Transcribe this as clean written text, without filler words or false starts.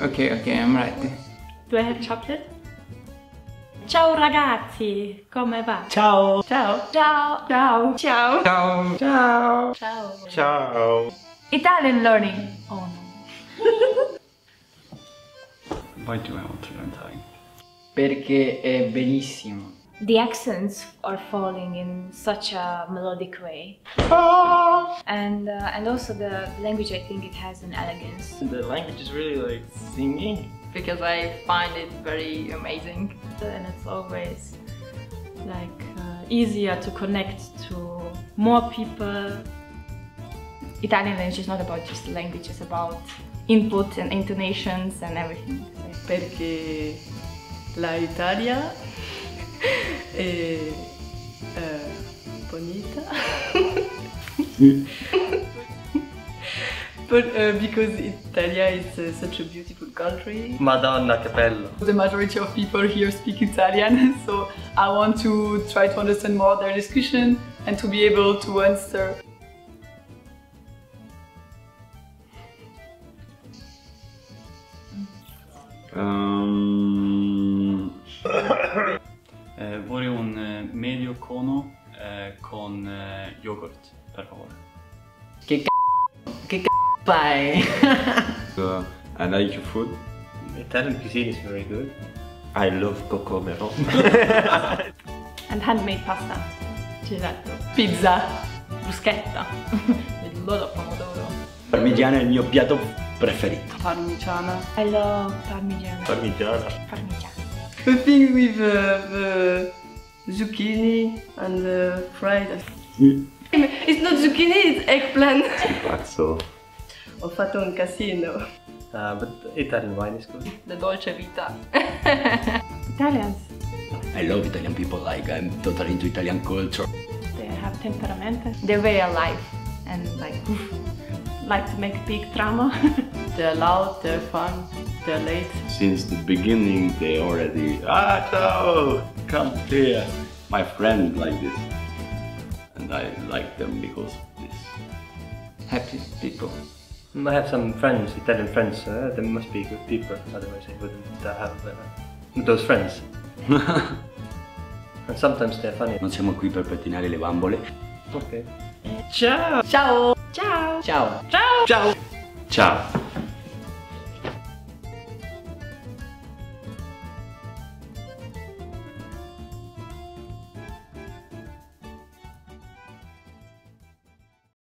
Okay, I'm ready. Do I have chocolate? Ciao ragazzi, come va? Ciao! Ciao! Ciao! Ciao! Ciao! Ciao! Ciao! Ciao! Ciao! Italian learning! Oh no! Why do I want to learn Thai? Perché è bellissimo. The accents are falling in such a melodic way. And also the language, I think it has an elegance. The language is really like singing. Because I find it very amazing. And it's always like easier to connect to more people. Italian language is not about just language, it's about input and intonations and everything. Perché la Italia è bonita. But because Italia is such a beautiful country. Madonna, che bello! The majority of people here speak Italian, so I want to try to understand more their discussion and to be able to answer. Vorrei un medio cono con yogurt, per favore. Che fai? I like your food. Italian cuisine is very good. I love cocomero. And handmade pasta. Gelato. Pizza. Bruschetta. With a lot of pomodoro. Parmigiana è il mio piatto preferito. Parmigiana. I love Parmigiano. Parmigiana. Parmigiano. The thing with the zucchini and the fried. It's not zucchini, it's eggplant. Pazzo. Ho fatto un casino. But Italian wine is good. The dolce vita. Italians, I love Italian people, like I'm totally into Italian culture. they have temperament. They're very alive and Like to make big drama. They're loud, they're fun, they're late. Since the beginning they already, ciao, come here. My friend like this. And I like them because of this. Happy people. I have some friends, Italian friends. They must be good people, otherwise I wouldn't have those friends. And sometimes they're funny. Non siamo qui per pettinare le bambole. Okay. Ciao! ciao! Ciao! Ciao! Ciao! Ciao!